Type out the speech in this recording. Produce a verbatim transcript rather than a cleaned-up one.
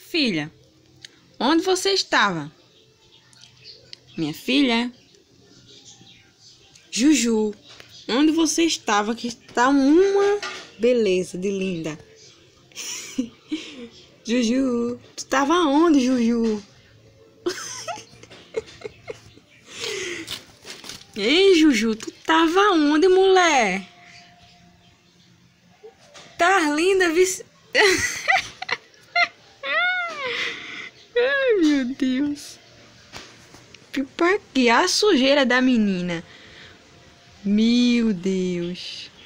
filha, onde você estava? Minha filha, Juju, onde você estava? Que está uma beleza de linda. Juju, tu estava onde, Juju? Ei, Juju, tu estava onde, mulher? Tá linda, vice. Ai, meu Deus. Pipa aqui, a sujeira da menina. Meu Deus.